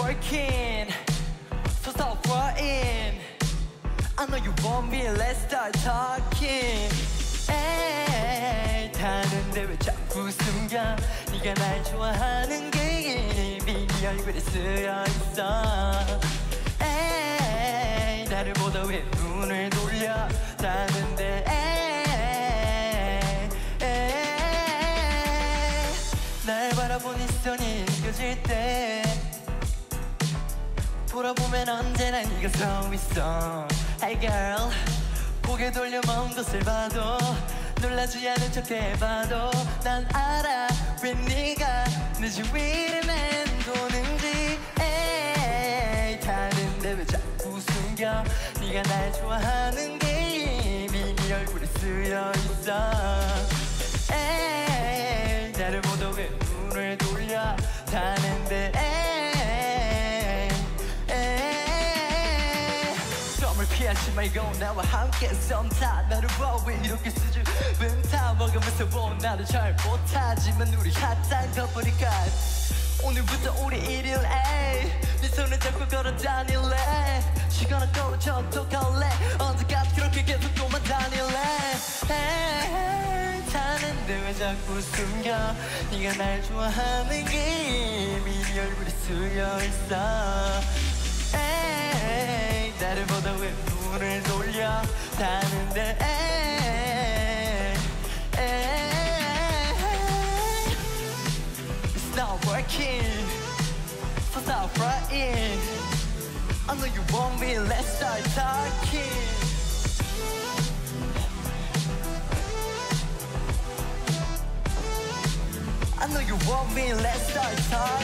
working, so stop worrying. I know you want me, let's start talking. 에이, 다는데 왜 자꾸 숨겨? 네가 날 좋아하는 게 이미 네 얼굴에 쓰여있어. 에이, 나를 보다 왜 눈을 돌려? 다는데 날 바라본 이 시선이 느껴질 때 돌아보면 언제나 네가 서 있어. Hey girl, 고개 돌려 먼 곳을 봐도 놀라지 않은 척 해봐도 난 알아 왜 네가 내 주위를 맴도는지. 에이, 다른데 왜 자꾸 숨겨? 네가 날 좋아하는 게 이미 네 얼굴에 쓰여있어. 에이, 나를 보다 왜 눈을 돌려? 다는데 썸을 피하지 말고 나와 함께 썸타. 나를 봐 왜 이렇게 수줍은 타 먹으면서 뭐 나도 잘 못하지만 우리 핫한 커플이니까 오늘부터 우리 일일 네 손을 잡고 걸어 다닐래. 시간을 걸어줘 또 갈래. 언제까지 그렇게 계속 또만 다닐래. 타는데 왜 자꾸 숨겨? 네가 날 좋아하는 게 이미 네 얼굴에 쓰여있어. 에이, 나를 보다 왜 눈을 돌려? 다는데 It's not working, so stop crying. I know you want me, let's start talking. I know you want me, let's start talking.